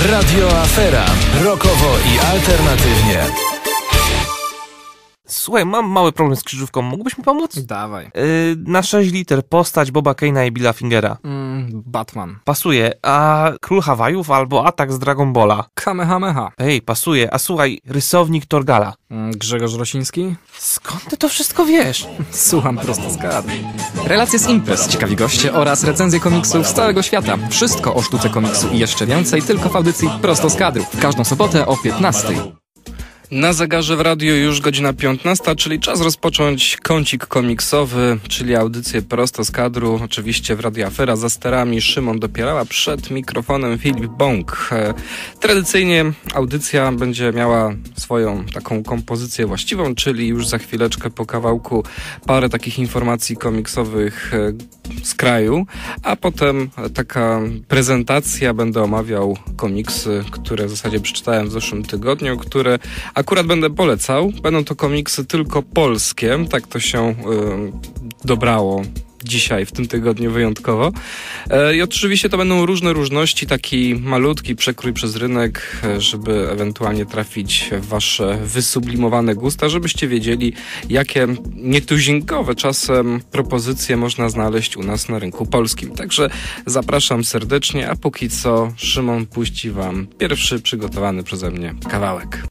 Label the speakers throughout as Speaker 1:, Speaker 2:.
Speaker 1: Radio Afera. Rockowo i alternatywnie.
Speaker 2: Słuchaj, mam mały problem z krzyżówką. Mógłbyś mi pomóc?
Speaker 3: Dawaj.
Speaker 2: Na 6 liter postać Boba Kane'a i Billa Fingera.
Speaker 3: Batman.
Speaker 2: Pasuje. A Król Hawajów albo Atak z Dragon Balla?
Speaker 3: Kamehameha.
Speaker 2: Ej, pasuje. A słuchaj, rysownik Torgala.
Speaker 3: Grzegorz Rosiński.
Speaker 2: Skąd ty to wszystko wiesz?
Speaker 3: Słucham prosto z kadry. Relacje z imprez, ciekawi goście oraz recenzje komiksów z całego świata. Wszystko o sztuce komiksu i jeszcze więcej tylko w audycji Prosto z kadru. W każdą sobotę o 15:00.
Speaker 4: Na zegarze w radiu już godzina 15, czyli czas rozpocząć kącik komiksowy, czyli audycję Prosto z kadru. Oczywiście w Radio Afera za sterami Szymon Dopierała, przed mikrofonem Filip Bąk. Tradycyjnie audycja będzie miała swoją taką kompozycję właściwą, czyli już za chwileczkę po kawałku parę takich informacji komiksowych z kraju, a potem taka prezentacja, będę omawiał komiksy, które w zasadzie przeczytałem w zeszłym tygodniu, które akurat będę polecał. Będą to komiksy tylko polskie, tak to się dobrało dzisiaj, w tym tygodniu wyjątkowo. I oczywiście to będą różne różności, taki malutki przekrój przez rynek, żeby ewentualnie trafić w wasze wysublimowane gusta, żebyście wiedzieli, jakie nietuzinkowe czasem propozycje można znaleźć u nas na rynku polskim. Także zapraszam serdecznie, a póki co Szymon puści wam pierwszy przygotowany przeze mnie kawałek.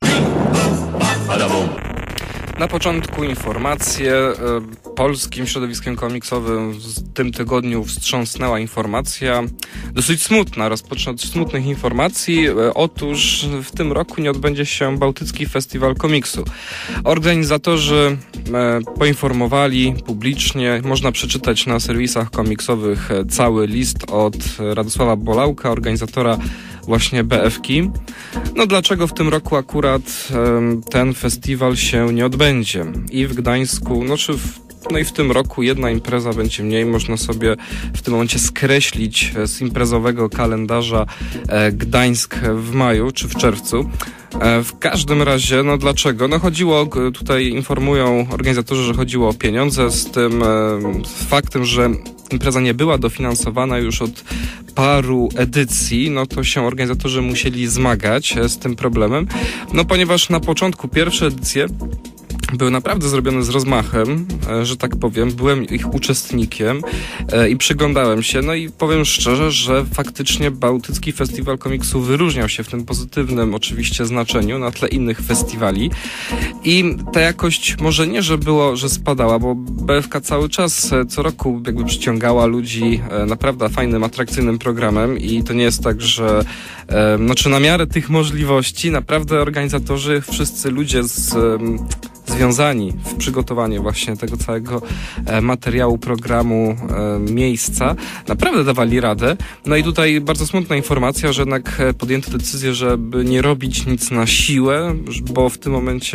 Speaker 4: Na początku informacje. Polskim środowiskiem komiksowym w tym tygodniu wstrząsnęła informacja dosyć smutna. Rozpocznę od smutnych informacji. Otóż w tym roku nie odbędzie się Bałtycki Festiwal Komiksu. Organizatorzy poinformowali publicznie, można przeczytać na serwisach komiksowych cały list od Radosława Bolałka, organizatora właśnie BFK. No dlaczego w tym roku akurat ten festiwal się nie odbędzie? I w Gdańsku, no i w tym roku jedna impreza będzie mniej. Można sobie w tym momencie skreślić z imprezowego kalendarza Gdańsk w maju czy w czerwcu. W każdym razie, no dlaczego? No chodziło, tutaj informują organizatorzy, że chodziło o pieniądze, z tym faktem, że impreza nie była dofinansowana już od paru edycji, no to się organizatorzy musieli zmagać z tym problemem, no ponieważ na początku pierwsze edycje były naprawdę zrobione z rozmachem, że tak powiem. Byłem ich uczestnikiem i przyglądałem się. No i powiem szczerze, że faktycznie Bałtycki Festiwal Komiksu wyróżniał się w tym pozytywnym oczywiście znaczeniu na tle innych festiwali. I ta jakość może nie, że spadała, bo BFK cały czas, co roku jakby przyciągała ludzi naprawdę fajnym, atrakcyjnym programem i to nie jest tak, że czy na miarę tych możliwości naprawdę organizatorzy, wszyscy ludzie związani w przygotowanie właśnie tego całego materiału, programu, miejsca, naprawdę dawali radę. No i tutaj bardzo smutna informacja, że jednak podjęto decyzję, żeby nie robić nic na siłę, bo w tym momencie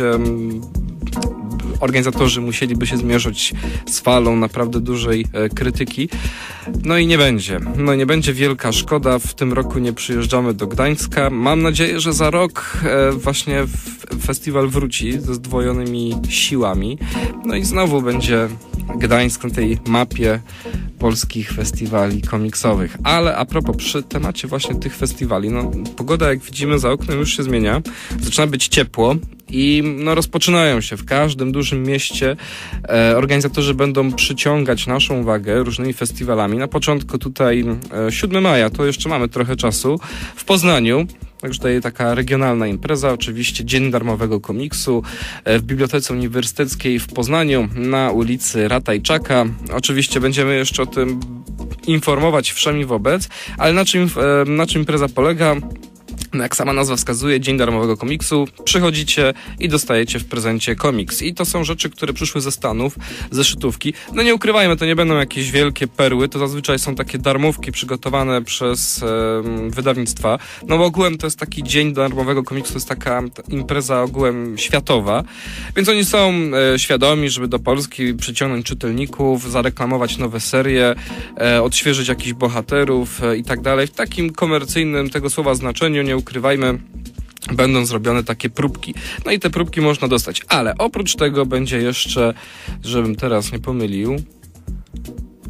Speaker 4: organizatorzy musieliby się zmierzyć z falą naprawdę dużej krytyki. No i nie będzie. No nie będzie, wielka szkoda. W tym roku nie przyjeżdżamy do Gdańska. Mam nadzieję, że za rok właśnie festiwal wróci ze zdwojonymi siłami. No i znowu będzie Gdańsk na tej mapie polskich festiwali komiksowych. Ale a propos, przy temacie właśnie tych festiwali, no pogoda, jak widzimy, za oknem już się zmienia. Zaczyna być ciepło i rozpoczynają się w każdym dużym mieście. Organizatorzy będą przyciągać naszą uwagę różnymi festiwalami. Na początku tutaj 7 maja, to jeszcze mamy trochę czasu, w Poznaniu. Także tutaj taka regionalna impreza, oczywiście Dzień Darmowego Komiksu w Bibliotece Uniwersyteckiej w Poznaniu na ulicy Ratajczaka. Oczywiście będziemy jeszcze o tym informować wszemi wobec, ale na czym impreza polega? Jak sama nazwa wskazuje, Dzień Darmowego Komiksu. Przychodzicie i dostajecie w prezencie komiks. I to są rzeczy, które przyszły ze Stanów, ze zeszytówki. No nie ukrywajmy, to nie będą jakieś wielkie perły, to zazwyczaj są takie darmówki przygotowane przez wydawnictwa. No bo ogółem to jest taki Dzień Darmowego Komiksu, to jest taka impreza ogółem światowa. Więc oni są świadomi, żeby do Polski przyciągnąć czytelników, zareklamować nowe serie, odświeżyć jakichś bohaterów i tak dalej. W takim komercyjnym tego słowa znaczeniu, nie ukrywajmy, będą zrobione takie próbki. No i te próbki można dostać. Ale oprócz tego będzie jeszcze, żebym teraz nie pomylił,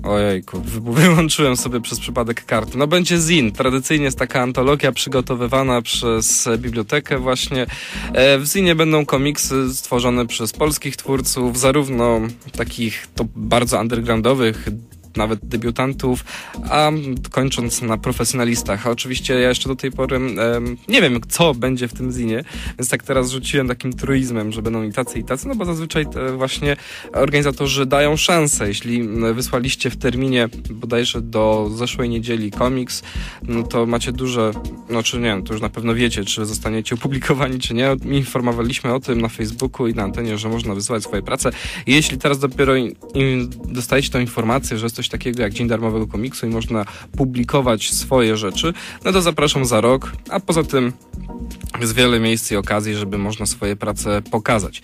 Speaker 4: Ojejku, wyłączyłem sobie przez przypadek karty. No będzie zin. Tradycyjnie jest taka antologia przygotowywana przez bibliotekę właśnie. W zinie będą komiksy stworzone przez polskich twórców, zarówno takich to bardzo undergroundowych, nawet debiutantów, a kończąc na profesjonalistach. A oczywiście ja jeszcze do tej pory nie wiem, co będzie w tym zinie, więc tak teraz rzuciłem takim truizmem, że będą i tacy, no bo zazwyczaj właśnie organizatorzy dają szansę. Jeśli wysłaliście w terminie bodajże do zeszłej niedzieli komiks, no to macie duże, no czy nie wiem, to już na pewno wiecie, czy zostaniecie opublikowani, czy nie. Informowaliśmy o tym na Facebooku i na antenie, że można wysyłać swoje prace. I jeśli teraz dopiero dostajecie tą informację, że jest coś takiego jak Dzień Darmowego Komiksu i można publikować swoje rzeczy, no to zapraszam za rok, a poza tym jest wiele miejsc i okazji, żeby można swoje prace pokazać.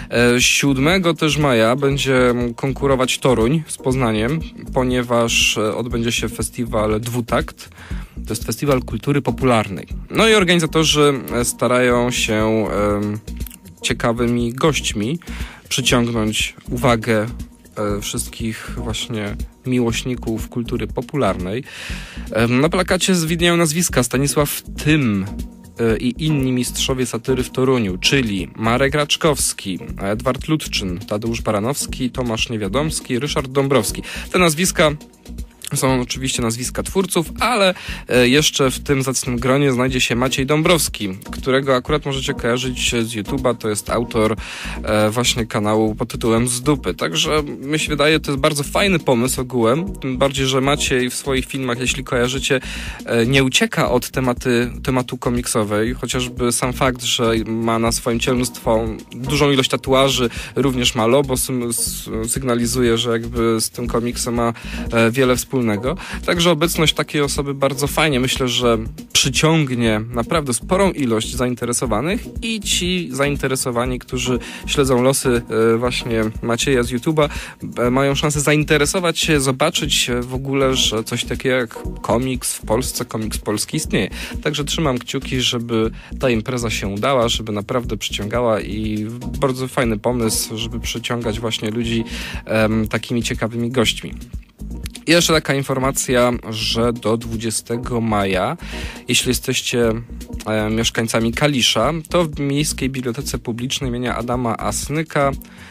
Speaker 4: 7 też maja będzie konkurować Toruń z Poznaniem, ponieważ odbędzie się festiwal Dwutakt. To jest festiwal kultury popularnej. No i organizatorzy starają się ciekawymi gośćmi przyciągnąć uwagę wszystkich właśnie miłośników kultury popularnej. Na plakacie widnieją nazwiska Stanisław Tym i inni mistrzowie satyry w Toruniu, czyli Marek Raczkowski, Edward Ludczyn, Tadeusz Baranowski, Tomasz Niewiadomski, Ryszard Dąbrowski. Te nazwiska są oczywiście nazwiska twórców, ale jeszcze w tym zacnym gronie znajdzie się Maciej Dąbrowski, którego akurat możecie kojarzyć z YouTube'a. To jest autor właśnie kanału pod tytułem Z dupy. Także mi się wydaje, to jest bardzo fajny pomysł ogółem. Tym bardziej, że Maciej w swoich filmach, jeśli kojarzycie, nie ucieka od tematu komiksowej. Chociażby sam fakt, że ma na swoim ciele mnóstwo, dużą ilość tatuaży, również ma logo, sygnalizuje, że jakby z tym komiksem ma wiele wspólnego. Także obecność takiej osoby bardzo fajnie, myślę, że przyciągnie naprawdę sporą ilość zainteresowanych i ci zainteresowani, którzy śledzą losy właśnie Macieja z YouTube'a, mają szansę zainteresować się, zobaczyć w ogóle, że coś takiego jak komiks w Polsce, komiks polski istnieje. Także trzymam kciuki, żeby ta impreza się udała, żeby naprawdę przyciągała i bardzo fajny pomysł, żeby przyciągać właśnie ludzi takimi ciekawymi gośćmi. I jeszcze taka informacja, że do 20 maja, jeśli jesteście mieszkańcami Kalisza, to w Miejskiej Bibliotece Publicznej imienia Adama Asnyka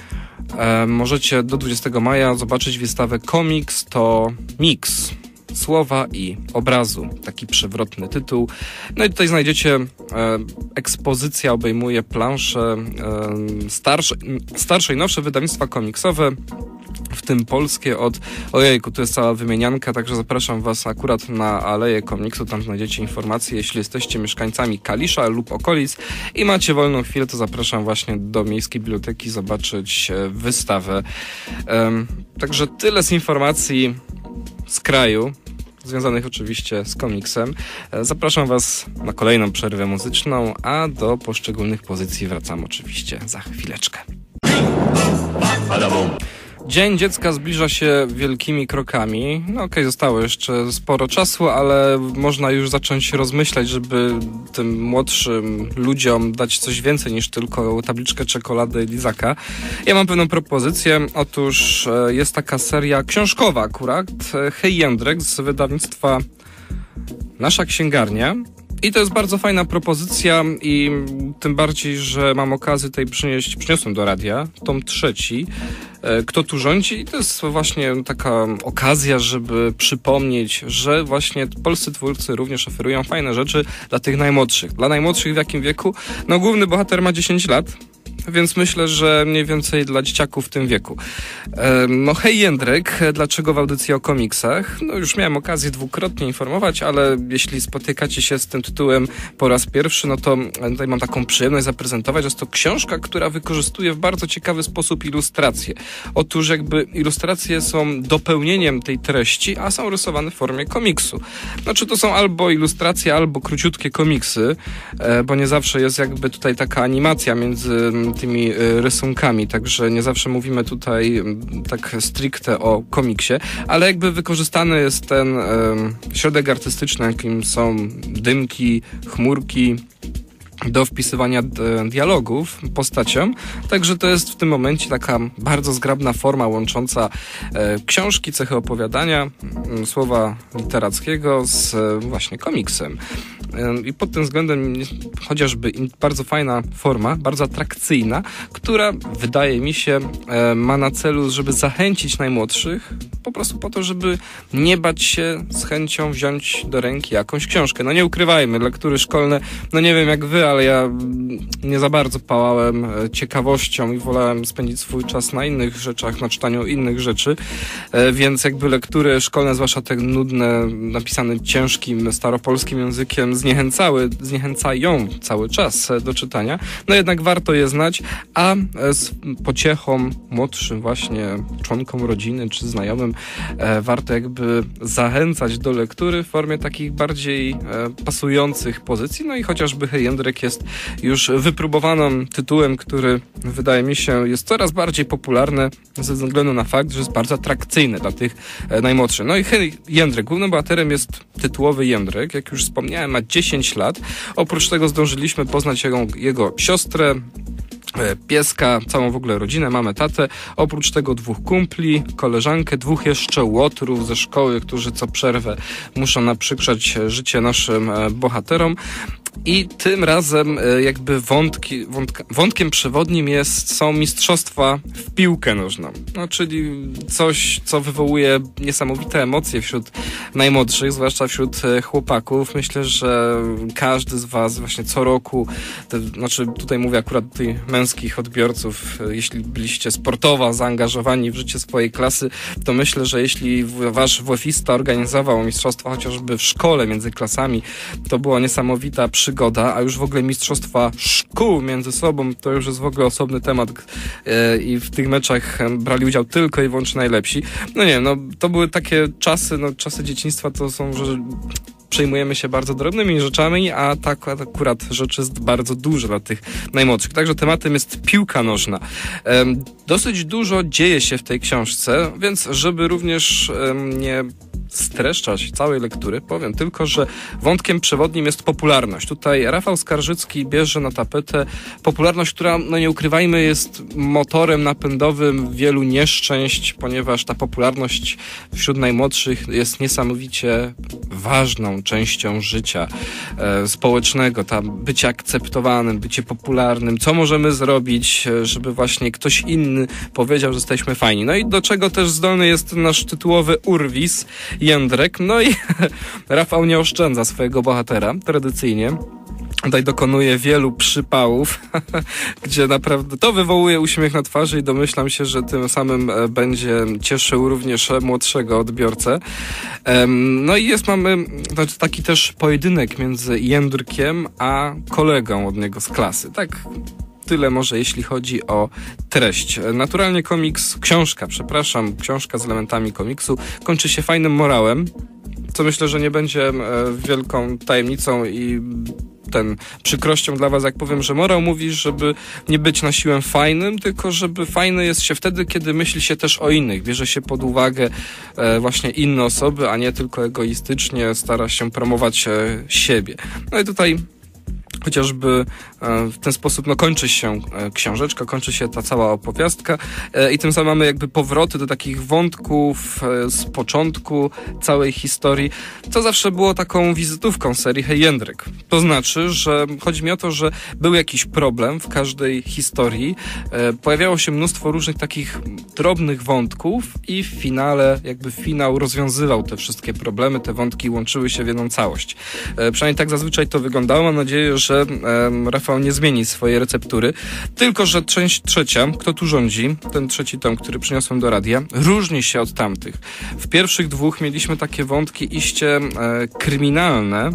Speaker 4: możecie do 20 maja zobaczyć wystawę Komiks to Mix. Słowa i obrazu. Taki przewrotny tytuł. No i tutaj znajdziecie, ekspozycja obejmuje plansze starsze i nowsze wydawnictwa komiksowe, w tym polskie ojejku, to jest cała wymienianka, także zapraszam was akurat na Aleję Komiksu, tam znajdziecie informacje, jeśli jesteście mieszkańcami Kalisza lub okolic i macie wolną chwilę, to zapraszam właśnie do Miejskiej Biblioteki zobaczyć wystawę. Także tyle z informacji z kraju, związanych oczywiście z komiksem. Zapraszam was na kolejną przerwę muzyczną, a do poszczególnych pozycji wracam oczywiście za chwileczkę. Dzień Dziecka zbliża się wielkimi krokami. No okej, zostało jeszcze sporo czasu, ale można już zacząć rozmyślać, żeby tym młodszym ludziom dać coś więcej niż tylko tabliczkę czekolady i lizaka. Ja mam pewną propozycję. Otóż jest taka seria książkowa akurat, Hej Jędrek z wydawnictwa Nasza Księgarnia. I to jest bardzo fajna propozycja i tym bardziej, że mam okazję tutaj przyniosłem do radia tom 3, Kto tu rządzi? I to jest właśnie taka okazja, żeby przypomnieć, że właśnie polscy twórcy również oferują fajne rzeczy dla tych najmłodszych. Dla najmłodszych w jakim wieku? No główny bohater ma 10 lat. Więc myślę, że mniej więcej dla dzieciaków w tym wieku. No hej Jędrek, dlaczego w audycji o komiksach? No już miałem okazję dwukrotnie informować, ale jeśli spotykacie się z tym tytułem po raz pierwszy, no to tutaj mam taką przyjemność zaprezentować. Jest to książka, która wykorzystuje w bardzo ciekawy sposób ilustracje. Otóż jakby ilustracje są dopełnieniem tej treści, a są rysowane w formie komiksu. Znaczy to są albo ilustracje, albo króciutkie komiksy, bo nie zawsze jest jakby tutaj taka animacja między tymi rysunkami, także nie zawsze mówimy tutaj tak stricte o komiksie, ale jakby wykorzystany jest ten środek artystyczny, jakim są dymki, chmurki, do wpisywania dialogów postaciom, także to jest w tym momencie taka bardzo zgrabna forma łącząca książki, cechy opowiadania, słowa literackiego z właśnie komiksem. I pod tym względem chociażby bardzo fajna forma, bardzo atrakcyjna, która wydaje mi się ma na celu, żeby zachęcić najmłodszych po prostu po to, żeby nie bać się z chęcią wziąć do ręki jakąś książkę. No nie ukrywajmy, lektury szkolne, no nie wiem jak wy, ale ja nie za bardzo pałałem ciekawością i wolałem spędzić swój czas na innych rzeczach, na czytaniu innych rzeczy, więc jakby lektury szkolne, zwłaszcza te nudne, napisane ciężkim, staropolskim językiem, zniechęcają cały czas do czytania. No jednak warto je znać, a z pociechą młodszym właśnie członkom rodziny czy znajomym warto jakby zachęcać do lektury w formie takich bardziej pasujących pozycji. No i chociażby Jędrek jest już wypróbowanym tytułem, który wydaje mi się jest coraz bardziej popularny ze względu na fakt, że jest bardzo atrakcyjny dla tych najmłodszych. No i Jędrek, głównym bohaterem jest tytułowy Jędrek, jak już wspomniałem, ma 10 lat. Oprócz tego zdążyliśmy poznać jego siostrę, pieska, całą w ogóle rodzinę, mamę, tatę, oprócz tego 2 kumpli, koleżankę, 2 jeszcze łotrów ze szkoły, którzy co przerwę muszą naprzykrzać życie naszym bohaterom. I tym razem jakby wątkiem przewodnim są mistrzostwa w piłkę nożną. No, czyli coś, co wywołuje niesamowite emocje wśród najmłodszych, zwłaszcza wśród chłopaków. Myślę, że każdy z was właśnie co roku, tutaj mówię akurat tutaj męskich odbiorców, jeśli byliście sportowo zaangażowani w życie swojej klasy, to myślę, że jeśli wasz WF-ista organizował mistrzostwa chociażby w szkole między klasami, to była niesamowita przygoda, a już w ogóle mistrzostwa szkół między sobą to już jest w ogóle osobny temat i w tych meczach brali udział tylko i wyłącznie najlepsi. No nie, no to były takie czasy, czasy dzieciństwa to są, że przejmujemy się bardzo drobnymi rzeczami, a tak akurat rzecz jest bardzo duża dla tych najmłodszych. Także tematem jest piłka nożna. Dosyć dużo dzieje się w tej książce, więc żeby również nie streszczać całej lektury, powiem tylko, że wątkiem przewodnim jest popularność. Tutaj Rafał Skarżycki bierze na tapetę popularność, która, no nie ukrywajmy, jest motorem napędowym wielu nieszczęść, ponieważ ta popularność wśród najmłodszych jest niesamowicie ważną częścią życia społecznego. Bycie akceptowanym, bycie popularnym, co możemy zrobić, żeby właśnie ktoś inny powiedział, że jesteśmy fajni. No i do czego też zdolny jest nasz tytułowy urwis, Jędrek. No i Rafał nie oszczędza swojego bohatera, tradycyjnie. Tutaj dokonuje wielu przypałów, gdzie naprawdę to wywołuje uśmiech na twarzy i domyślam się, że tym samym będzie cieszył również młodszego odbiorcę. No i mamy taki też pojedynek między Jędrkiem a kolegą od niego z klasy. Tak, tyle może jeśli chodzi o treść. Naturalnie książka z elementami komiksu kończy się fajnym morałem, co myślę, że nie będzie wielką tajemnicą i przykrością dla was, jak powiem, że morał mówi, żeby nie być na siłę fajnym, tylko żeby fajny jest się wtedy, kiedy myśli się też o innych, bierze się pod uwagę właśnie inne osoby, a nie tylko egoistycznie stara się promować siebie. No i tutaj chociażby w ten sposób kończy się książeczka, kończy się ta cała opowiastka i tym samym mamy jakby powroty do takich wątków z początku całej historii, co zawsze było taką wizytówką serii Hej Jędrek. To znaczy, że chodzi mi o to, że był jakiś problem w każdej historii, pojawiało się mnóstwo różnych takich drobnych wątków i w finale jakby finał rozwiązywał te wszystkie problemy, te wątki łączyły się w jedną całość. Przynajmniej tak zazwyczaj to wyglądało. Mam nadzieję, że Rafał nie zmieni swojej receptury. Tylko że część trzecia, Kto tu rządzi, ten trzeci tom, który przyniosłem do radia, różni się od tamtych. W pierwszych 2 mieliśmy takie wątki iście kryminalne,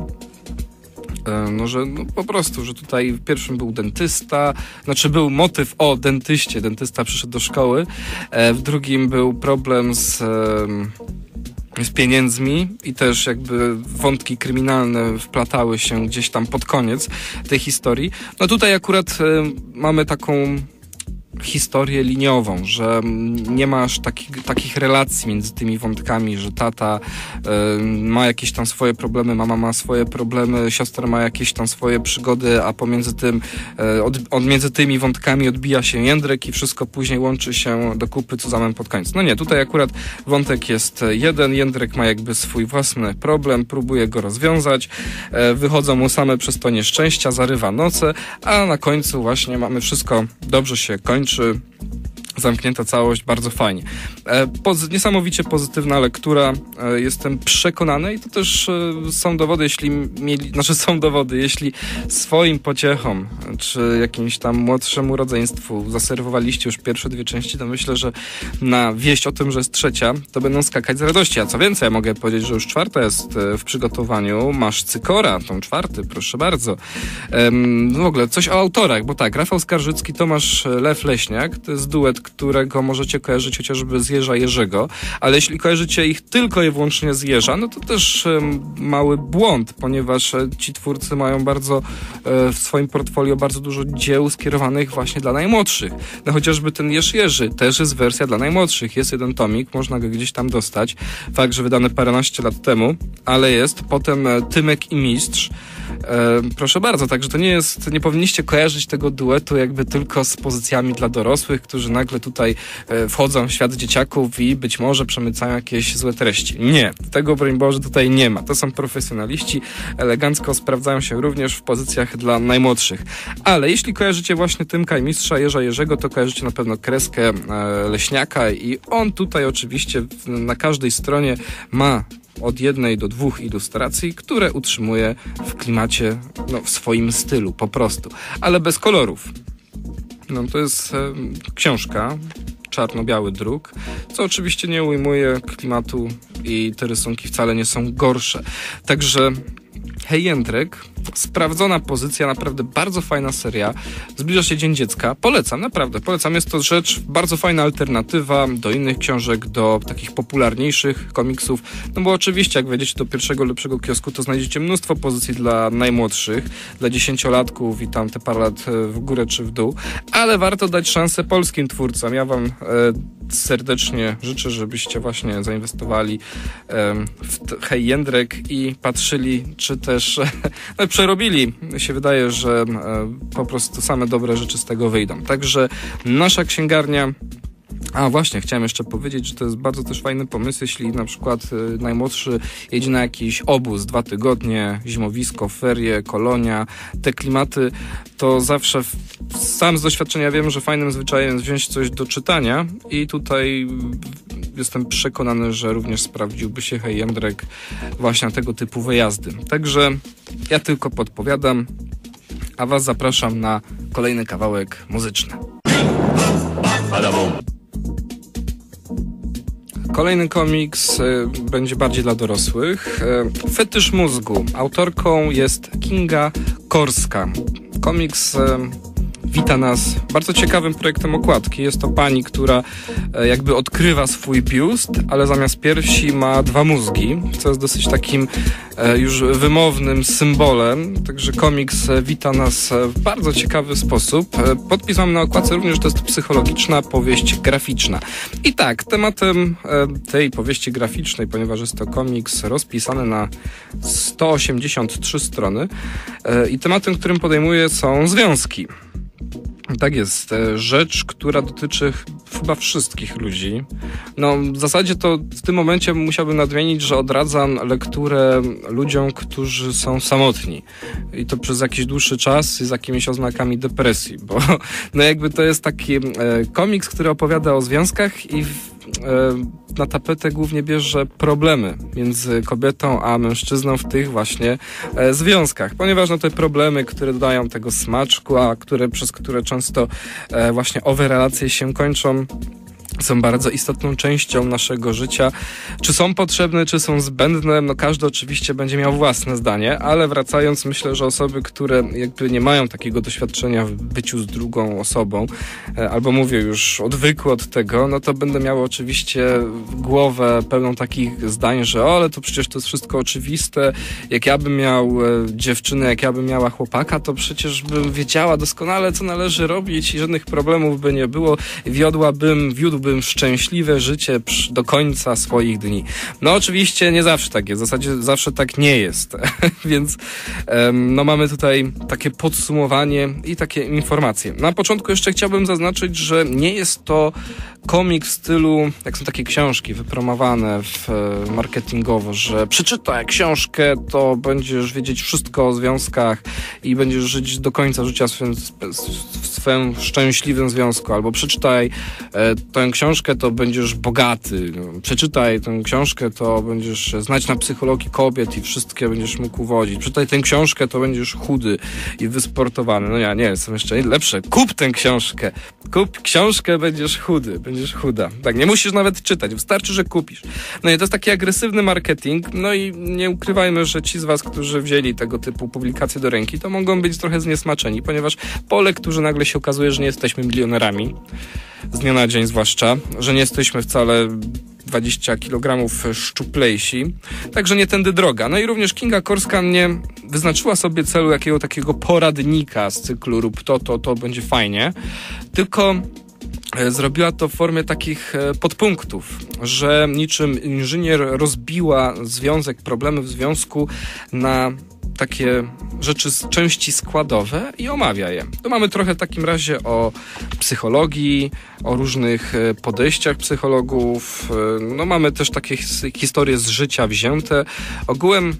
Speaker 4: po prostu, że tutaj w pierwszym był dentysta, był motyw o dentyście, dentysta przyszedł do szkoły, w drugim był problem z pieniędzmi i też jakby wątki kryminalne wplatały się gdzieś tam pod koniec tej historii. No tutaj akurat mamy taką historię liniową, że nie masz takich relacji między tymi wątkami, że tata ma jakieś tam swoje problemy, mama ma swoje problemy, siostra ma jakieś tam swoje przygody, a pomiędzy tym między tymi wątkami odbija się Jędrek i wszystko później łączy się do kupy cudem pod koniec. No nie, tutaj akurat wątek jest jeden, Jędrek ma jakby swój własny problem, próbuje go rozwiązać, wychodzą mu same przez to nieszczęścia, zarywa noce, a na końcu właśnie mamy wszystko, dobrze się kończy, zamknięta całość, bardzo fajnie. Niesamowicie pozytywna lektura, jestem przekonany i to też są dowody, jeśli swoim pociechom, czy jakimś tam młodszemu rodzeństwu zaserwowaliście już pierwsze 2 części, to myślę, że na wieść o tym, że jest 3, to będą skakać z radości. A co więcej, ja mogę powiedzieć, że już 4 jest w przygotowaniu, masz Cykora, tą 4, proszę bardzo. W ogóle coś o autorach, bo tak, Rafał Skarżycki, Tomasz Lew Leśniak, to jest duet, którego możecie kojarzyć chociażby z Jerza Jerzego, ale jeśli kojarzycie ich tylko i wyłącznie z Jerza, no to też mały błąd, ponieważ ci twórcy mają w swoim portfolio bardzo dużo dzieł skierowanych właśnie dla najmłodszych. No chociażby ten Jerz Jerzy też jest wersja dla najmłodszych. Jest jeden tomik, można go gdzieś tam dostać. Fakt, że wydany paręnaście lat temu, ale jest. Potem Tymek i Mistrz. Proszę bardzo, także to nie powinniście kojarzyć tego duetu jakby tylko z pozycjami dla dorosłych, którzy nagle tutaj wchodzą w świat dzieciaków i być może przemycają jakieś złe treści. Nie, tego broń Boże tutaj nie ma. To są profesjonaliści, elegancko sprawdzają się również w pozycjach dla najmłodszych. Ale jeśli kojarzycie właśnie Tymka i Mistrza, Jerza Jerzego, to kojarzycie na pewno Kreskę Leśniaka i on tutaj oczywiście na każdej stronie ma od 1 do 2 ilustracji, które utrzymuje w klimacie, w swoim stylu po prostu, ale bez kolorów. To jest książka, czarno-biały druk, co oczywiście nie ujmuje klimatu i te rysunki wcale nie są gorsze. Także Hej Jędrek, sprawdzona pozycja, naprawdę bardzo fajna seria. Zbliża się Dzień Dziecka. Polecam, naprawdę polecam. Jest to rzecz, bardzo fajna alternatywa do innych książek, do takich popularniejszych komiksów. Bo oczywiście, jak wejdziecie do pierwszego lepszego kiosku, to znajdziecie mnóstwo pozycji dla najmłodszych, dla 10-latków i tam te parę lat w górę czy w dół. Ale warto dać szansę polskim twórcom. Ja wam serdecznie życzę, żebyście właśnie zainwestowali w Hej Jędrek i patrzyli, czy też przerobili. Mi się wydaje, że po prostu same dobre rzeczy z tego wyjdą. Także nasza księgarnia. A właśnie, chciałem jeszcze powiedzieć, że to jest bardzo też fajny pomysł, jeśli na przykład najmłodszy jedzie na jakiś obóz, 2 tygodnie, zimowisko, ferie, kolonia, te klimaty, to zawsze sam z doświadczenia wiem, że fajnym zwyczajem jest wziąć coś do czytania i tutaj jestem przekonany, że również sprawdziłby się Hej Jędrek właśnie na tego typu wyjazdy. Także ja tylko podpowiadam, a was zapraszam na kolejny kawałek muzyczny. Kolejny komiks będzie bardziej dla dorosłych. Fetysz mózgu. Autorką jest Kinga Korska. Komiks wita nas bardzo ciekawym projektem okładki. Jest to pani, która jakby odkrywa swój biust, ale zamiast piersi ma 2 mózgi, co jest dosyć takim już wymownym symbolem. Także komiks wita nas w bardzo ciekawy sposób. Podpis mam na okładce również, że to jest psychologiczna powieść graficzna. I tak, tematem tej powieści graficznej, ponieważ jest to komiks rozpisany na 183 strony i tematem, którym podejmuje, są związki. Tak jest. Rzecz, która dotyczy chyba wszystkich ludzi. W zasadzie to w tym momencie musiałbym nadmienić, że odradzam lekturę ludziom, którzy są samotni. I to przez jakiś dłuższy czas z jakimiś oznakami depresji, bo jakby to jest taki komiks, który opowiada o związkach i na tapetę głównie bierze problemy między kobietą a mężczyzną w tych właśnie związkach, ponieważ te problemy, które dodają tego smaczku, a przez które często właśnie owe relacje się kończą, są bardzo istotną częścią naszego życia. Czy są potrzebne, czy są zbędne? No każdy oczywiście będzie miał własne zdanie, ale wracając, myślę, że osoby, które jakby nie mają takiego doświadczenia w byciu z drugą osobą, albo mówię już odwykły od tego, no to będę miał oczywiście głowę pełną takich zdań, że ale to przecież to jest wszystko oczywiste. Jak ja bym miał dziewczynę, jak ja bym miała chłopaka, to przecież bym wiedziała doskonale, co należy robić i żadnych problemów by nie było. Wiódłbym szczęśliwe życie do końca swoich dni. No oczywiście nie zawsze tak jest, w zasadzie zawsze tak nie jest, więc no mamy tutaj takie podsumowanie i takie informacje. Na początku jeszcze chciałbym zaznaczyć, że nie jest to komik w stylu, jak są takie książki wypromowane marketingowo, że przeczytaj książkę, to będziesz wiedzieć wszystko o związkach i będziesz żyć do końca życia w swym szczęśliwym związku, albo przeczytaj tę książkę, to będziesz bogaty, przeczytaj tę książkę, to będziesz znać na psychologii kobiet i wszystkie będziesz mógł uwodzić, przeczytaj tę książkę, to będziesz chudy i wysportowany. No ja nie, są jeszcze lepsze. Kup tę książkę. Kup książkę, będziesz chudy, będziesz chuda. Tak, nie musisz nawet czytać, wystarczy, że kupisz. No i to jest taki agresywny marketing, no i nie ukrywajmy, że ci z was, którzy wzięli tego typu publikacje do ręki, to mogą być trochę zniesmaczeni, ponieważ po lekturze nagle się okazuje, że nie jesteśmy milionerami, z dnia na dzień zwłaszcza, że nie jesteśmy wcale 20 kg szczuplejsi, także nie tędy droga. No i również Kinga Korska nie wyznaczyła sobie celu jakiego takiego poradnika z cyklu rób to będzie fajnie, tylko zrobiła to w formie takich podpunktów, że niczym inżynier rozbiła problemy w związku na takie rzeczy z części składowe i omawia je. Tu mamy trochę w takim razie o psychologii, o różnych podejściach psychologów. No mamy też takie historie z życia wzięte. Ogółem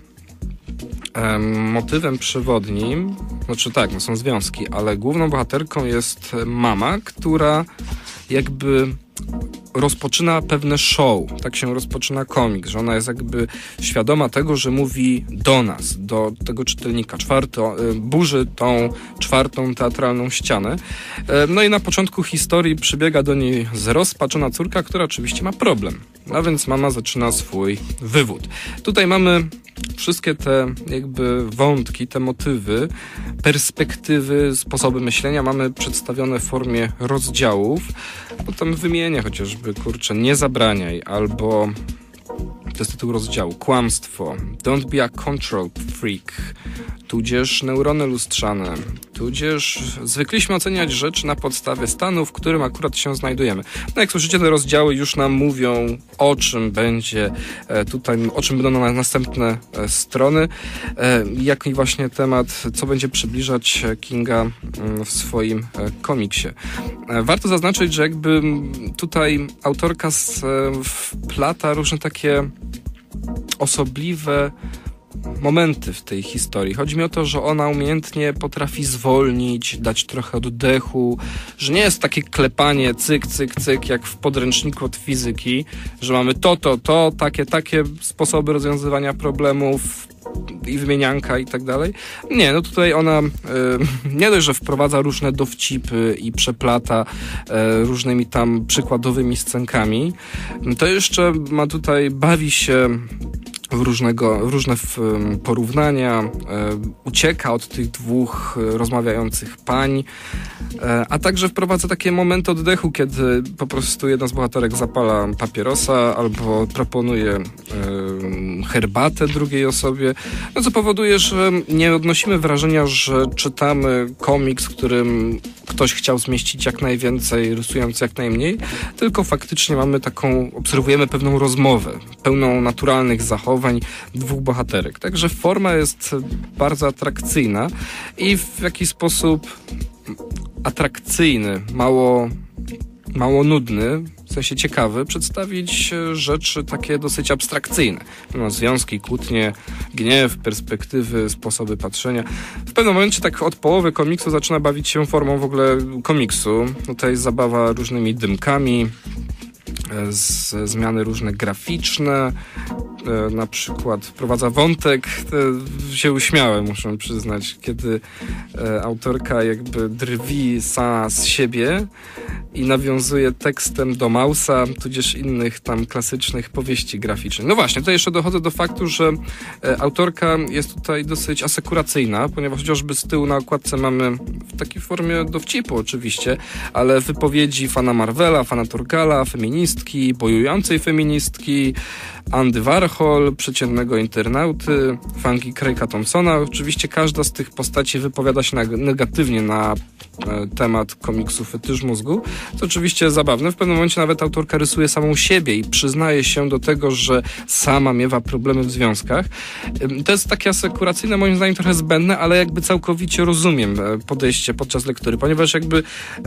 Speaker 4: motywem przewodnim, znaczy tak, no są związki, ale główną bohaterką jest mama, która jakby rozpoczyna pewne show. Tak się rozpoczyna komiks, że ona jest jakby świadoma tego, że mówi do nas, do tego czytelnika. Burzy tą czwartą teatralną ścianę. No i na początku historii przybiega do niej zrozpaczona córka, która oczywiście ma problem. A więc mama zaczyna swój wywód. Tutaj mamy wszystkie te jakby wątki, te motywy, perspektywy, sposoby myślenia mamy przedstawione w formie rozdziałów. No tam wymienię chociażby, nie zabraniaj, albo to jest tytuł rozdziału, kłamstwo, don't be a control freak, tudzież neurony lustrzane, tudzież zwykliśmy oceniać rzeczy na podstawie stanu, w którym akurat się znajdujemy. No jak słyszycie, te rozdziały już nam mówią, o czym będzie tutaj, o czym będą następne strony, jaki właśnie temat, co będzie przybliżać Kinga w swoim komiksie. Warto zaznaczyć, że jakby tutaj autorka wplata różne takie osobliwe momenty w tej historii. Chodzi mi o to, że ona umiejętnie potrafi zwolnić, dać trochę oddechu, że nie jest takie klepanie cyk, cyk, cyk, jak w podręczniku od fizyki, że mamy takie sposoby rozwiązywania problemów i wymienianka i tak dalej. Nie, no tutaj ona nie dość, że wprowadza różne dowcipy i przeplata różnymi tam przykładowymi scenkami, to jeszcze bawi się w różne porównania, ucieka od tych dwóch rozmawiających pań, a także wprowadza takie momenty oddechu, kiedy po prostu jedna z bohaterek zapala papierosa albo proponuje herbatę drugiej osobie, no co powoduje, że nie odnosimy wrażenia, że czytamy komiks, w którym ktoś chciał zmieścić jak najwięcej, rysując jak najmniej, tylko faktycznie obserwujemy pewną rozmowę, pełną naturalnych zachowań dwóch bohaterek. Także forma jest bardzo atrakcyjna i w jakiś sposób atrakcyjny, mało nudny, w sensie ciekawy, przedstawić rzeczy takie dosyć abstrakcyjne. No, związki, kłótnie, gniew, perspektywy, sposoby patrzenia. W pewnym momencie tak od połowy komiksu zaczyna bawić się formą w ogóle komiksu. Tutaj jest zabawa różnymi dymkami, zmiany różne graficzne, na przykład wprowadza wątek, się uśmiałem, muszę przyznać, kiedy autorka jakby drwi sama z siebie i nawiązuje tekstem do Mausa, tudzież innych tam klasycznych powieści graficznych. No właśnie, to jeszcze dochodzę do faktu, że autorka jest tutaj dosyć asekuracyjna, ponieważ chociażby z tyłu na okładce mamy w takiej formie dowcipu oczywiście, ale wypowiedzi fana Marvela, fana Torgala, feministki, bojującej feministki, Andy Warhol, przeciętnego internauty, fanki Craig'a Thompsona. Oczywiście każda z tych postaci wypowiada się negatywnie na temat komiksu Fetysz Mózgu. To oczywiście zabawne. W pewnym momencie nawet autorka rysuje samą siebie i przyznaje się do tego, że sama miewa problemy w związkach. To jest takie asekuracyjne, moim zdaniem trochę zbędne, ale jakby całkowicie rozumiem podejście podczas lektury, ponieważ jakby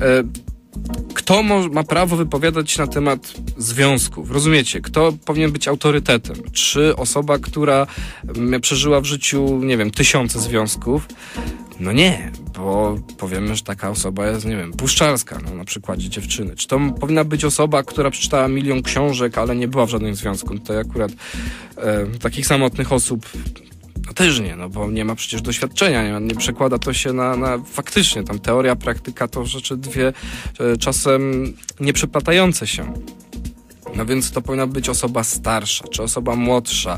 Speaker 4: kto ma prawo wypowiadać się na temat związków? Rozumiecie? Kto powinien być autorytetem? Czy osoba, która przeżyła w życiu, nie wiem, 1000 związków? No nie, bo powiemy, że taka osoba jest, nie wiem, puszczalska, no, na przykładzie dziewczyny. Czy to powinna być osoba, która przeczytała 1 000 000 książek, ale nie była w żadnym związku? Tutaj akurat takich samotnych osób no też nie, no bo nie ma przecież doświadczenia, nie przekłada to się na faktycznie, tam teoria, praktyka to rzeczy dwie czasem nieprzeplatające się. No więc to powinna być osoba starsza, czy osoba młodsza.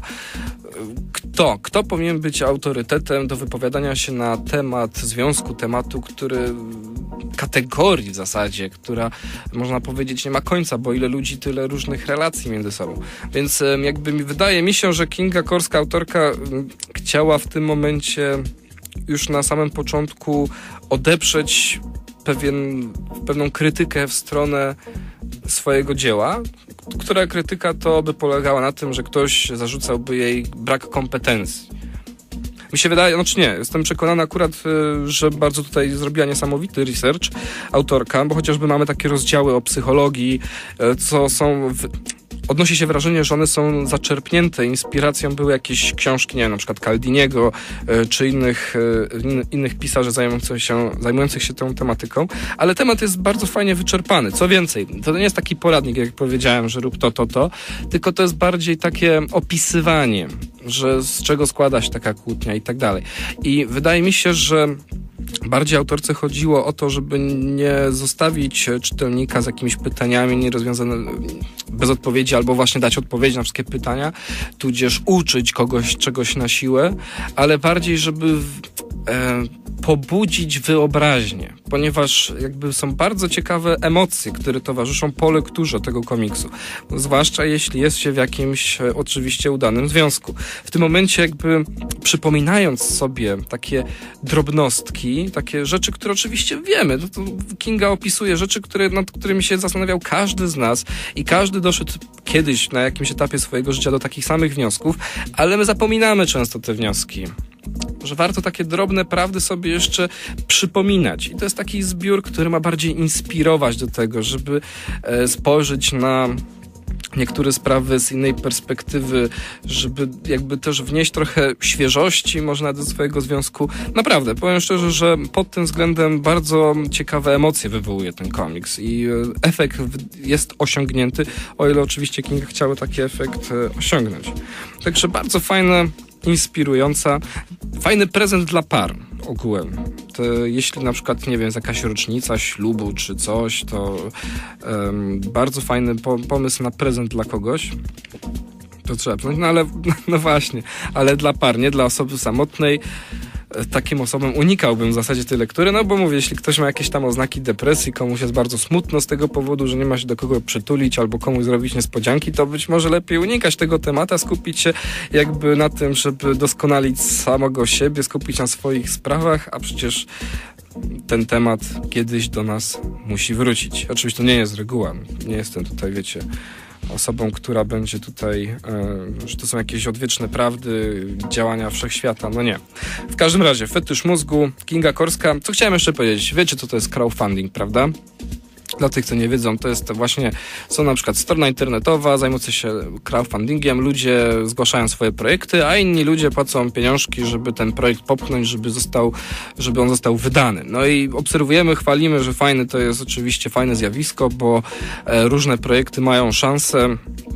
Speaker 4: Kto powinien być autorytetem do wypowiadania się na temat związku, tematu, kategorii w zasadzie, która można powiedzieć nie ma końca, bo ile ludzi, tyle różnych relacji między sobą. Więc jakby wydaje mi się, że Kinga Korska, autorka, chciała w tym momencie już na samym początku odeprzeć pewną krytykę w stronę swojego dzieła, która krytyka to by polegała na tym, że ktoś zarzucałby jej brak kompetencji. Mi się wydaje, znaczy nie, jestem przekonany akurat, że bardzo tutaj zrobiła niesamowity research autorka, bo chociażby mamy takie rozdziały o psychologii, co są... Odnosi się wrażenie, że one są zaczerpnięte, inspiracją były jakieś książki, nie wiem, na przykład Caldiniego, czy innych pisarzy zajmujących się tą tematyką, ale temat jest bardzo fajnie wyczerpany. Co więcej, to nie jest taki poradnik, jak powiedziałem, że rób to, tylko to jest bardziej takie opisywanie, że z czego składa się taka kłótnia i tak dalej. I wydaje mi się, że bardziej autorce chodziło o to, żeby nie zostawić czytelnika z jakimiś pytaniami nierozwiązane bez odpowiedzi, albo właśnie dać odpowiedzi na wszystkie pytania, tudzież uczyć kogoś czegoś na siłę, ale bardziej, żeby pobudzić wyobraźnię, ponieważ jakby są bardzo ciekawe emocje, które towarzyszą po lekturze tego komiksu, zwłaszcza jeśli jest się w jakimś oczywiście udanym związku. W tym momencie jakby przypominając sobie takie drobnostki, takie rzeczy, które oczywiście wiemy, to Kinga opisuje rzeczy, nad którymi się zastanawiał każdy z nas i każdy doszedł kiedyś na jakimś etapie swojego życia do takich samych wniosków, ale my zapominamy często te wnioski. Że warto takie drobne prawdy sobie jeszcze przypominać. I to jest taki zbiór, który ma bardziej inspirować do tego, żeby spojrzeć na niektóre sprawy z innej perspektywy, żeby jakby też wnieść trochę świeżości można do swojego związku. Naprawdę, powiem szczerze, że pod tym względem bardzo ciekawe emocje wywołuje ten komiks i efekt jest osiągnięty, o ile oczywiście Kinga chciały taki efekt osiągnąć. Także bardzo fajne, inspirująca, fajny prezent dla par ogółem. To jeśli na przykład, nie wiem, jest jakaś rocznica ślubu czy coś, to bardzo fajny pomysł na prezent dla kogoś. To trzeba przyznać, no ale no właśnie, ale dla par, nie dla osoby samotnej. Takim osobom unikałbym w zasadzie tej lektury, no bo mówię, jeśli ktoś ma jakieś tam oznaki depresji, komuś jest bardzo smutno z tego powodu, że nie ma się do kogo przytulić albo komuś zrobić niespodzianki, to być może lepiej unikać tego tematu, skupić się jakby na tym, żeby doskonalić samego siebie, skupić na swoich sprawach, a przecież ten temat kiedyś do nas musi wrócić. Oczywiście to nie jest reguła, nie jestem tutaj, wiecie, osobą, która będzie tutaj, że to są jakieś odwieczne prawdy, działania wszechświata, no nie. W każdym razie, Fetysz Mózgu, Kinga Korska. Co chciałem jeszcze powiedzieć? Wiecie, co to jest crowdfunding, prawda? Dla tych, co nie wiedzą, to jest właśnie, są na przykład strona internetowa zajmująca się crowdfundingiem, ludzie zgłaszają swoje projekty, a inni ludzie płacą pieniążki, żeby ten projekt popchnąć, żeby on został wydany. No i obserwujemy, chwalimy, że fajne to jest oczywiście fajne zjawisko, bo różne projekty mają szansę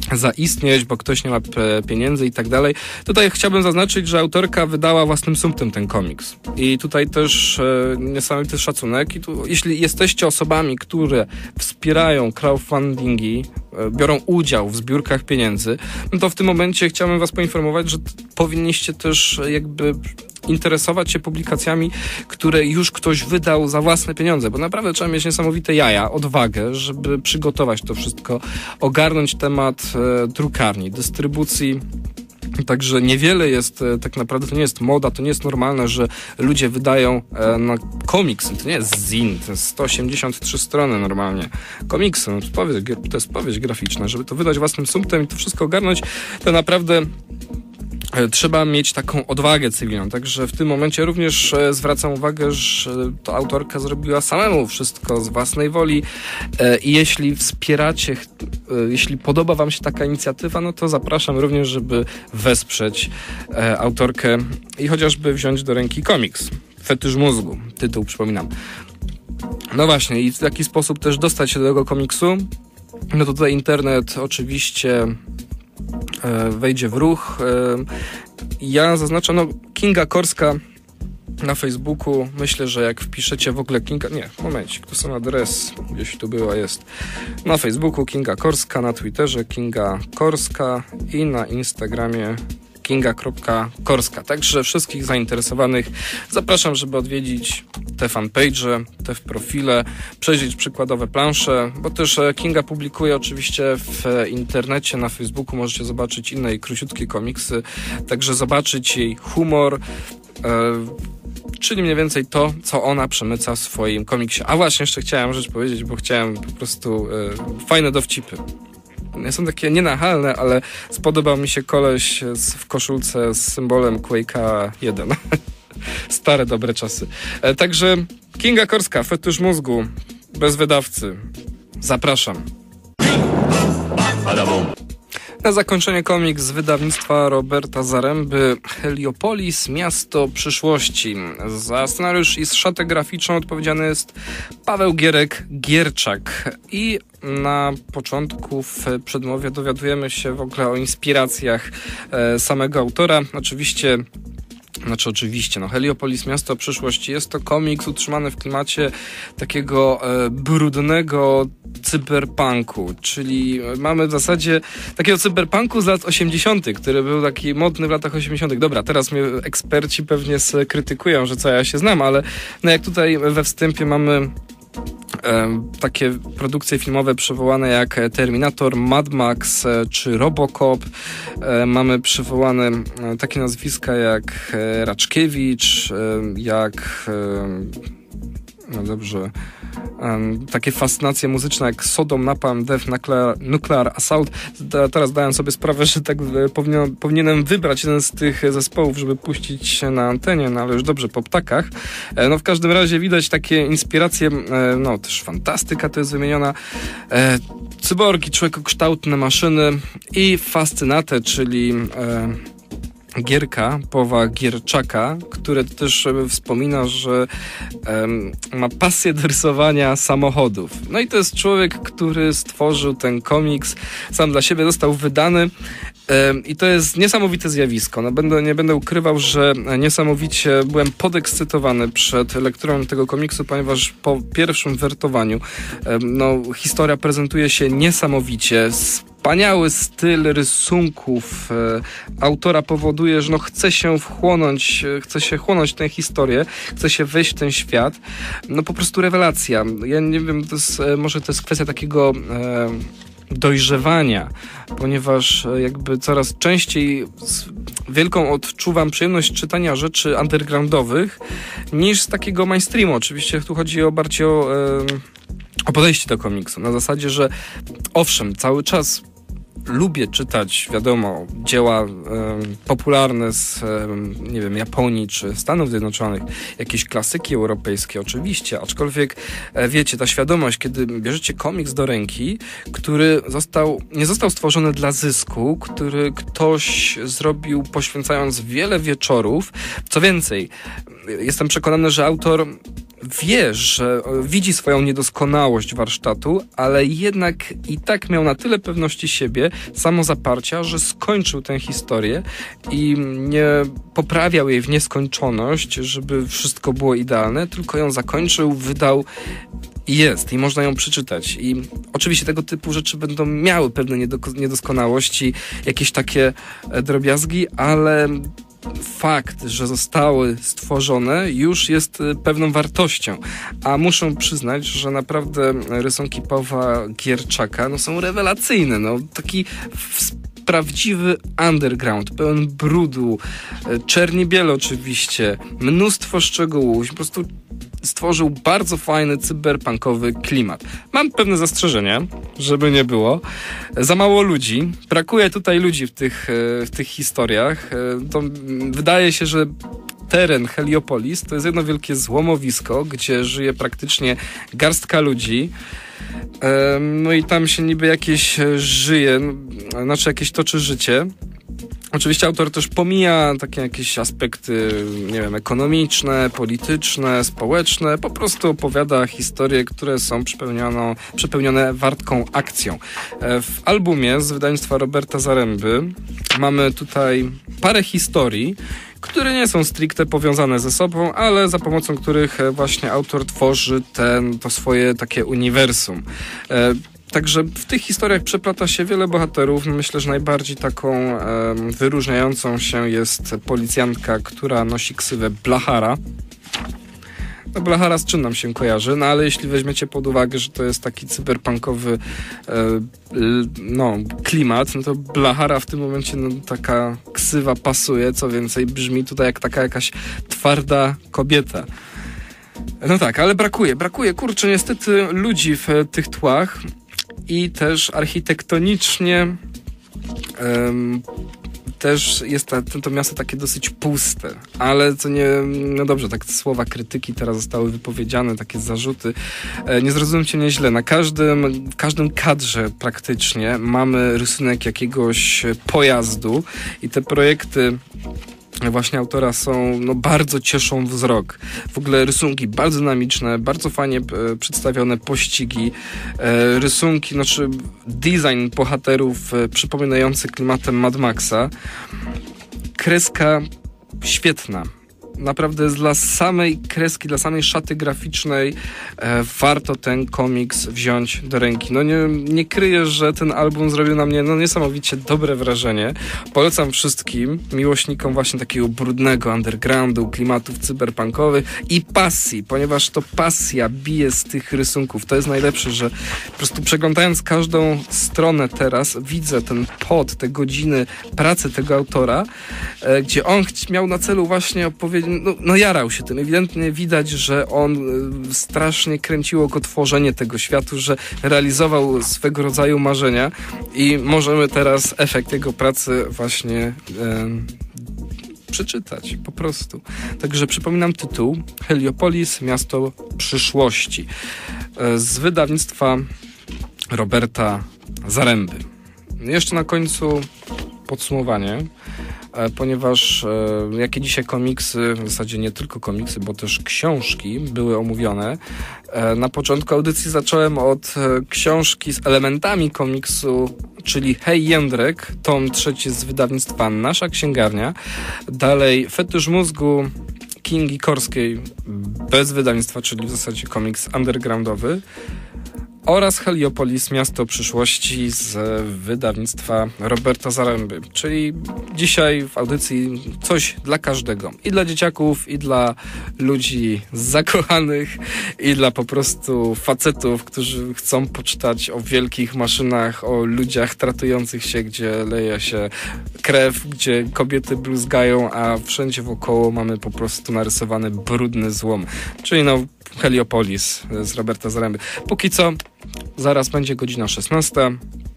Speaker 4: zaistnieć, bo ktoś nie ma pieniędzy i tak dalej. Tutaj chciałbym zaznaczyć, że autorka wydała własnym sumptem ten komiks. I tutaj też niesamowity szacunek. I tu, jeśli jesteście osobami, które wspierają crowdfundingi, biorą udział w zbiórkach pieniędzy, no to w tym momencie chciałbym was poinformować, że powinniście też jakby interesować się publikacjami, które już ktoś wydał za własne pieniądze, bo naprawdę trzeba mieć niesamowite jaja, odwagę, żeby przygotować to wszystko, ogarnąć temat drukarni, dystrybucji. Także niewiele jest, tak naprawdę to nie jest moda, to nie jest normalne, że ludzie wydają na komiksy, to nie jest zin, to jest 183 strony normalnie. Komiksy, no to jest powieść graficzna, żeby to wydać własnym sumptem i to wszystko ogarnąć, to naprawdę trzeba mieć taką odwagę cywilną. Także w tym momencie również zwracam uwagę, że to autorka zrobiła samemu wszystko z własnej woli i jeśli wspieracie, jeśli podoba wam się taka inicjatywa, no to zapraszam również, żeby wesprzeć autorkę i chociażby wziąć do ręki komiks. Fetysz mózgu, tytuł przypominam. No właśnie, i w jaki sposób też dostać się do tego komiksu? No to tutaj internet oczywiście wejdzie w ruch. Ja zaznaczam, no Kinga Korska na Facebooku, myślę, że jak wpiszecie w ogóle Kinga, nie, momencik, tu są adres, gdzieś tu była, jest. Na Facebooku Kinga Korska, na Twitterze Kinga Korska i na Instagramie kinga.korska. Także wszystkich zainteresowanych zapraszam, żeby odwiedzić te fanpage, te profile, przejrzeć przykładowe plansze, bo też Kinga publikuje oczywiście w internecie, na Facebooku możecie zobaczyć inne jej króciutkie komiksy, także zobaczyć jej humor, czyli mniej więcej to, co ona przemyca w swoim komiksie. A właśnie, jeszcze chciałem rzecz powiedzieć, bo chciałem po prostu fajne dowcipy. Są takie nienachalne, ale spodobał mi się koleś w koszulce z symbolem Quake'a 1. Stare, dobre czasy. Także Kinga Korska, Fetysz mózgu, bez wydawcy. Zapraszam. Na zakończenie komiks z wydawnictwa Roberta Zaręby, Heliopolis, miasto przyszłości. Za scenariusz i szatę graficzną odpowiedzialny jest Paweł Gierczak. I na początku w przedmowie dowiadujemy się w ogóle o inspiracjach samego autora. Oczywiście, Heliopolis, miasto przyszłości. Jest to komiks utrzymany w klimacie takiego brudnego cyberpunku, czyli mamy w zasadzie takiego cyberpunku z lat 80., który był taki modny w latach 80. Dobra, teraz mnie eksperci pewnie skrytykują, że co ja się znam, ale no jak tutaj we wstępie mamy takie produkcje filmowe przywołane jak Terminator, Mad Max czy Robocop. Mamy przywołane takie nazwiska jak Raczkiewicz, jak takie fascynacje muzyczne jak Sodom, Napalm Death, Nuclear Assault. Teraz dałem sobie sprawę, że tak powinienem wybrać jeden z tych zespołów, żeby puścić się na antenie, no ale już dobrze, po ptakach. No w każdym razie widać takie inspiracje, no też fantastyka to jest wymieniona, cyborgi, człowiekokształtne maszyny i fascynatę, czyli Gierka, Pawła Gierczaka, który też wspomina, że ma pasję do rysowania samochodów. No i to jest człowiek, który stworzył ten komiks, sam dla siebie został wydany i to jest niesamowite zjawisko. No, nie będę ukrywał, że niesamowicie byłem podekscytowany przed lekturą tego komiksu, ponieważ po pierwszym wertowaniu historia prezentuje się niesamowicie. Wspaniały styl rysunków autora powoduje, że chce się chłonąć tę historię, chce się wejść w ten świat. No po prostu rewelacja. Ja nie wiem, może to jest kwestia takiego dojrzewania, ponieważ jakby coraz częściej wielką odczuwam przyjemność czytania rzeczy undergroundowych niż z takiego mainstreamu. Oczywiście tu chodzi bardziej o podejście do komiksu. Na zasadzie, że owszem, cały czas lubię czytać, wiadomo, dzieła popularne z, Japonii czy Stanów Zjednoczonych, jakieś klasyki europejskie oczywiście, aczkolwiek wiecie, ta świadomość, kiedy bierzecie komiks do ręki, który nie został stworzony dla zysku, który ktoś zrobił poświęcając wiele wieczorów. Co więcej, jestem przekonany, że autor wie, że widzi swoją niedoskonałość warsztatu, ale jednak i tak miał na tyle pewności siebie, samozaparcia, że skończył tę historię i nie poprawiał jej w nieskończoność, żeby wszystko było idealne, tylko ją zakończył, wydał i jest. I można ją przeczytać. I oczywiście tego typu rzeczy będą miały pewne niedoskonałości, jakieś takie drobiazgi, ale fakt, że zostały stworzone, już jest pewną wartością. A muszę przyznać, że naprawdę rysunki Pawła Gierczaka są rewelacyjne. Taki prawdziwy underground, pełen brudu, czerni-biel oczywiście, mnóstwo szczegółów, po prostu stworzył bardzo fajny cyberpunkowy klimat. Mam pewne zastrzeżenia, żeby nie było. Za mało ludzi. Brakuje tutaj ludzi w tych historiach. To wydaje się, że teren Heliopolis to jest jedno wielkie złomowisko, gdzie żyje praktycznie garstka ludzi. No i tam się niby jakieś żyje, jakieś toczy życie. Oczywiście autor też pomija takie jakieś aspekty, nie wiem, ekonomiczne, polityczne, społeczne. Po prostu opowiada historie, które są przepełnione wartką akcją. W albumie z wydawnictwa Roberta Zaręby mamy tutaj parę historii, które nie są stricte powiązane ze sobą, ale za pomocą których właśnie autor tworzy to swoje takie uniwersum. Także w tych historiach przeplata się wiele bohaterów. Myślę, że najbardziej taką wyróżniającą się jest policjantka, która nosi ksywę Blachara. Blachara z czym nam się kojarzy, ale jeśli weźmiecie pod uwagę, że to jest taki cyberpunkowy klimat, to Blachara w tym momencie taka ksywa pasuje, co więcej brzmi tutaj jak taka jakaś twarda kobieta. Ale brakuje, kurczę, niestety ludzi w tych tłach i też architektonicznie też jest to miasto takie dosyć puste, ale to nie, dobrze, tak słowa krytyki teraz zostały wypowiedziane, takie zarzuty. Nie zrozumcie mnie źle, w każdym kadrze praktycznie mamy rysunek jakiegoś pojazdu i te projekty właśnie autora bardzo cieszą wzrok. W ogóle rysunki bardzo dynamiczne, bardzo fajnie przedstawione pościgi, rysunki, design bohaterów przypominający klimatem Mad Maxa. Kreska świetna. Naprawdę dla samej kreski, dla samej szaty graficznej warto ten komiks wziąć do ręki. Nie kryję, że ten album zrobił na mnie niesamowicie dobre wrażenie. Polecam wszystkim miłośnikom właśnie takiego brudnego undergroundu, klimatów cyberpunkowych i pasji, ponieważ to pasja bije z tych rysunków. To jest najlepsze, że po prostu przeglądając każdą stronę teraz widzę ten pot, te godziny pracy tego autora, gdzie on miał na celu właśnie opowiedzieć, jarał się tym. Ewidentnie widać, że on strasznie kręciło go tworzenie tego światu, że realizował swego rodzaju marzenia i możemy teraz efekt jego pracy właśnie przeczytać po prostu. Także przypominam tytuł Heliopolis, miasto przyszłości z wydawnictwa Roberta Zaręby. Jeszcze na końcu podsumowanie, ponieważ jakie dzisiaj komiksy, w zasadzie nie tylko komiksy, bo też książki były omówione. Na początku audycji zacząłem od książki z elementami komiksu, czyli Hej Jędrek, tom 3 z wydawnictwa Nasza Księgarnia. Dalej Fetysz mózgu Kingi Korskiej bez wydawnictwa, czyli w zasadzie komiks undergroundowy. Oraz Heliopolis, miasto przyszłości z wydawnictwa Roberta Zaręby. Czyli dzisiaj w audycji coś dla każdego. I dla dzieciaków, i dla ludzi zakochanych, i dla po prostu facetów, którzy chcą poczytać o wielkich maszynach, o ludziach tratujących się, gdzie leje się krew, gdzie kobiety bluzgają, a wszędzie wokoło mamy po prostu narysowany brudny złom. Czyli Heliopolis z Roberta Zaręby. Póki co, zaraz będzie godzina 16.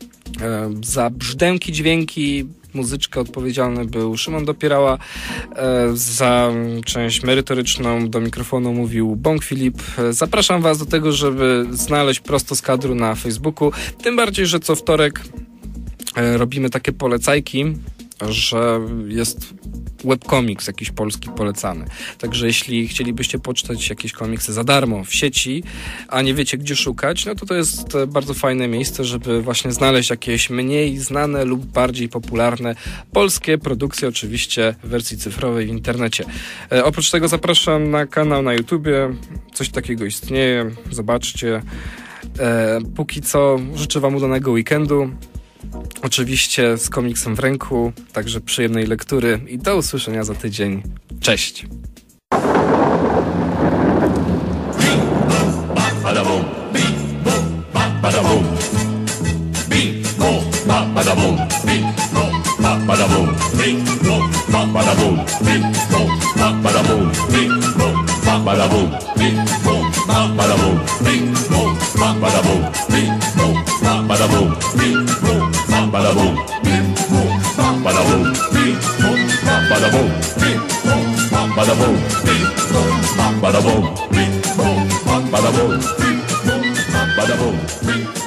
Speaker 4: Za brzdęki, dźwięki, muzyczkę odpowiedzialny był Szymon Dopierała. Za część merytoryczną do mikrofonu mówił Bąk Filip. Zapraszam Was do tego, żeby znaleźć prosto z kadru na Facebooku. Tym bardziej, że co wtorek robimy takie polecajki, że jest webcomics jakiś polski polecamy. Także jeśli chcielibyście poczytać jakieś komiksy za darmo w sieci, a nie wiecie gdzie szukać, no to jest bardzo fajne miejsce, żeby właśnie znaleźć jakieś mniej znane lub bardziej popularne polskie produkcje, oczywiście w wersji cyfrowej w internecie. Oprócz tego zapraszam na kanał na YouTubie, coś takiego istnieje, zobaczcie. Póki co życzę wam udanego weekendu, oczywiście z komiksem w ręku, także przyjemnej lektury i do usłyszenia za tydzień. Cześć!
Speaker 5: Bada boom.